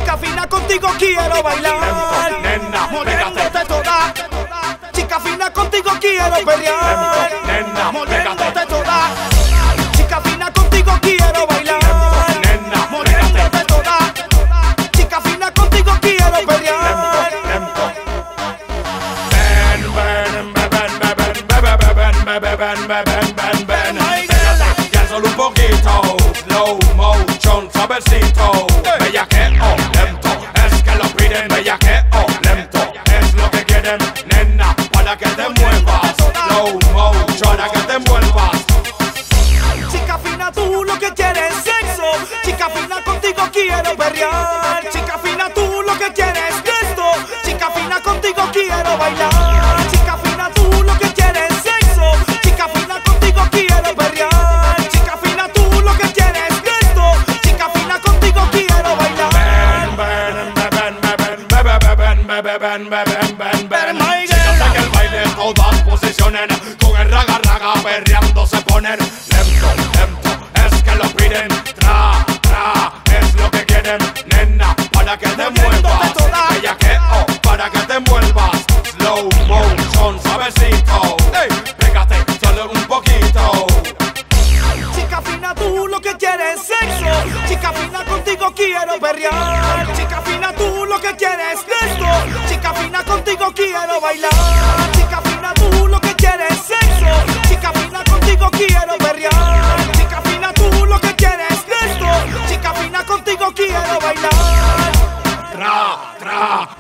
Chica fina, contigo quiero bailar. Nena, moviéndote toda. Chica fina, contigo quiero pelear. Nena, moviéndote toda. Chica fina, contigo quiero bailar. Nena, moviéndote toda. Chica fina, contigo quiero pelear. Ven, ya solo un poquito, slow motion, suavecito. Bellaqueo lento, es que lo piden. Bellaqueo lento, es lo que quieren. Nena, para que te muevas. Slow motion, para que te muevas. Chica fina, tú lo que quieres es sexo. Chica fina, contigo quiero perrear. Chica fina, tú lo que quieres es esto. Chica fina, contigo quiero bailar. Chica fina, tú lo que quieres es sexo. Chica fina, contigo quiero perrear. Chica fina, tú lo que quieres es esto. Chica fina, contigo quiero bailar. Ven. Chicas en el baile todas posicionen. Con el raga raga perreando se ponen. Lento, es que lo piden. Tra, es lo que quieren. Nena, para que te muevas. Bellaqueo, para que te muevas. Slow motion, suavecito. Pégate solo un poquito. Chica fina, tú lo que quieres es sexo. Chica fina, contigo quiero perrear. Chica fina, tú lo que quieres es esto. Chica fina, contigo quiero bailar. Chica fina, tú lo que quieres es sexo. Chica fina, contigo quiero perrear. Chica fina, tú lo que quieres es esto. Chica fina, contigo quiero bailar. Tra,